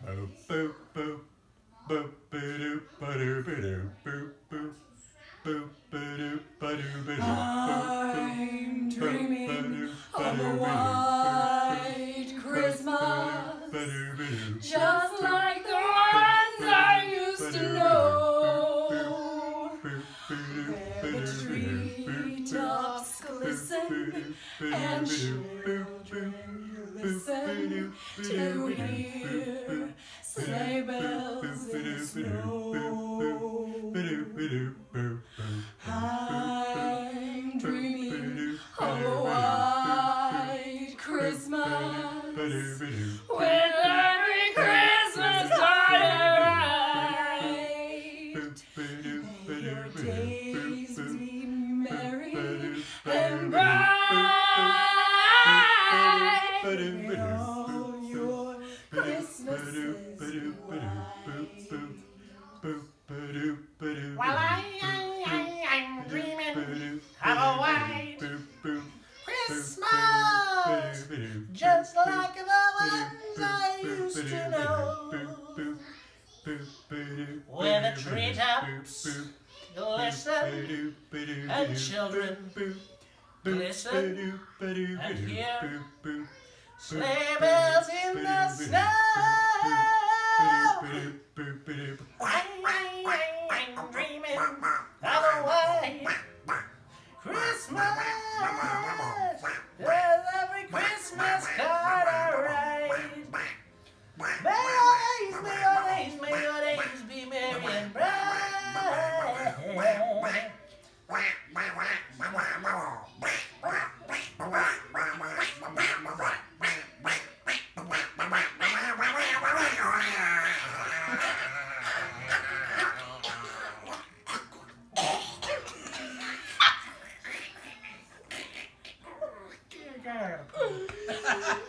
I'm dreaming of a white Christmas, just like the ones I used to know, where the treetops glisten and children listen to hear sleigh bells in the snow. I'm dreaming of a white Christmas, with every Christmas light. May your days be merry and bright. May all your Christmases be white. Well, I'm dreaming of a white Christmas, just like the ones I used to know, where the treetops glisten and children glisten and hear sleigh bells in the snow. I'm dreaming of a white Christmas, with every Christmas card I write. May your days be merry and bright. I gotta poo.